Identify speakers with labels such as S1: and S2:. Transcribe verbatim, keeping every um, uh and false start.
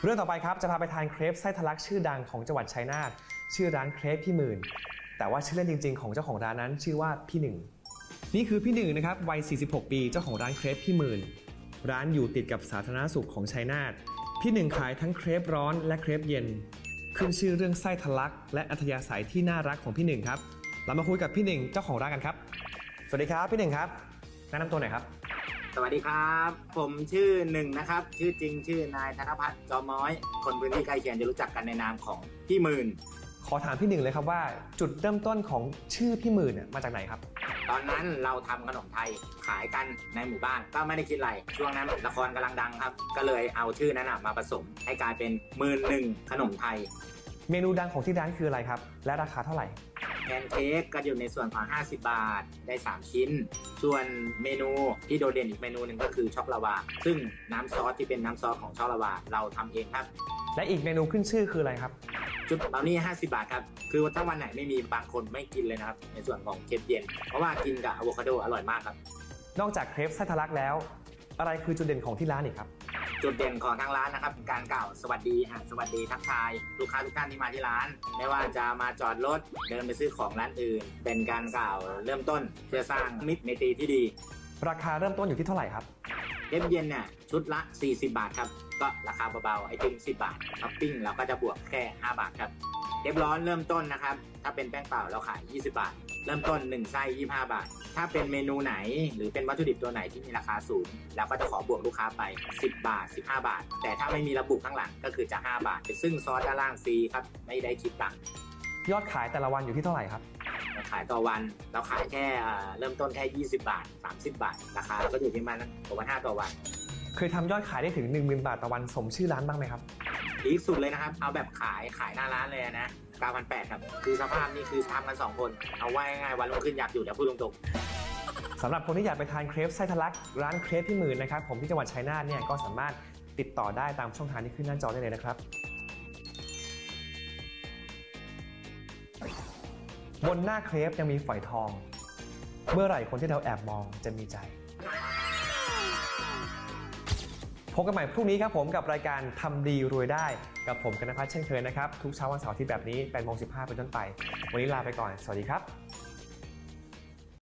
S1: เรื่องต่อไปครับจะพาไปทานเครปไส้ทะลักชื่อดังของจังหวัดชัยนาทชื่อร้านเครปพี่หมื่นแต่ว่าชื่อเล่นจริงๆของเจ้าของร้านนั้นชื่อว่าพี่หนึ่งนี่คือพี่หนึ่งนะครับวัยสี่สิบหกปีเจ้าของร้านเครปพี่หมื่นร้านอยู่ติดกับสาธารณสุขของชัยนาทพี่หนึ่งขายทั้งเครปร้อนและเครปเย็นขึ้นชื่อเรื่องไส้ทะลักและอัธยาศัยที่น่ารักของพี่หนึ่งครับเรามาคุยกับพี่หนึ่งเจ้าของร้านกันครับสวัสดีครับพี่หนึ่งครับแนะนำตัวหน่อยครับ
S2: สวัสดีครับผมชื่อหนึ่งนะครับชื่อจริงชื่อนายธนพัฒน์จอม้อยคนพื้นที่ใกล้เคียงจะรู้จักกันในนามของพี่หมื่น
S1: ขอถามพี่หนึ่งเลยครับว่าจุดเริ่มต้นของชื่อพี่หมื่นเนี่ยมาจากไหนครับ
S2: ตอนนั้นเราทำขนมไทยขายกันในหมู่บ้านก็ไม่ได้คิดอะไรช่วงนั้นละครกำลังดังครับก็เลยเอาชื่อนั้นมาผสมให้กลายเป็นหมื่นหนึ่งขนมไทย
S1: เมนูดังของที่ร้านคืออะไรครับและราคาเท่าไหร่
S2: แพนเค้กก็อยู่ในส่วนของห้าสิบบาทได้สามชิ้นส่วนเมนูที่โดดเด่นอีกเมนูหนึ่งก็คือช็อกลาวาซึ่งน้ำซอสที่เป็นน้ำซอสของช็อกลาวาเราทำเองครับ
S1: และอีกเมนูขึ้นชื่อคืออะไรครับ
S2: ชุดเบลนี่ห้าสิบบาทครับคือถ้าวันไหนไม่มีบางคนไม่กินเลยนะครับในส่วนของเครปเย็นเพราะว่ากินกับอะโวคาโดอร่อยมากครับ
S1: นอกจากเครปไส้ทะลักแล้วอะไรคือจุดเด่นของที่ร้านอีกครับ
S2: จุดเด่นของทางร้านนะครับการกล่าวสวัสดีอ่ะสวัสดีทักทายลูกค้าทุกท่านที่มาที่ร้านไม่ว่าจะมาจอดรถเดินไปซื้อของร้านอื่นเป็นการกล่าวเริ่มต้นเพื่อสร้างมิตรไมตรีที่ดี
S1: ราคาเริ่มต้นอยู่ที่เท่าไหร่ครับ
S2: เครปเย็นเนี่ยชุดละสี่สิบบาทครับก็ราคาเบาๆไอติมสิบบาทท็อปปิ้งเราก็จะบวกแค่ห้าบาทครับเครปร้อนเริ่มต้นนะครับถ้าเป็นแป้งเปล่าเราขายยี่สิบบาทเริ่มต้นหนึ่งไส้ยี่สิบห้าบาทถ้าเป็นเมนูไหนหรือเป็นวัตถุดิบตัวไหนที่มีราคาสูงเราก็จะขอบวกลูกค้าไปสิบบาทสิบห้าบาทแต่ถ้าไม่มีระบุข้างหลังก็คือจะห้าบาทซึ่งซอสด้านล่างฟรีครับไม่ได้คิดตังค์
S1: ยอดขายแต่ละวันอยู่ที่เท่าไหร่ครับ
S2: เราขายต่อวันเราขายแค่เริ่มต้นแค่ยี่สิบบาทสามสิบบาทราคาก็อยู่ที่ประมาณหกพันห้าต่อวัน
S1: เคยทำยอดขายได้ถึง หนึ่งหมื่น บาทต่อวันสมชื่อร้านบ้างไหมครับ
S2: ดีสุดเลยนะครับเอาแบบขายขายหน้าร้านเลยนะเก้าพันแปดครับคือสภาพนี่คือทำกันสองคนเอาไว้ง่ายวันรุ่งขึ้นอยากอยู่เดี๋ยวพูดตรง
S1: ๆสำหรับคนที่อยากไปทานเครปไส้ทะลักร้านเครปพี่หมื่นนะครับผมที่จังหวัดชัยนาทเนี่ยก็สามารถติดต่อได้ตามช่องทางที่ขึ้นหน้าจอได้เลยนะครับบนหน้าเครปยังมีฝอยทองเมื่อไหร่คนที่เราแอบมองจะมีใจพบกันใหม่พรุ่งนี้ครับผมกับรายการทำดีรวยได้กับผมกนภัทรเช่นเคยนะครับทุกเช้าวันเสาร์ที่แบบนี้แปดโมงสิบห้าเป็นต้นไปวันนี้ลาไปก่อนสวัสดีครับ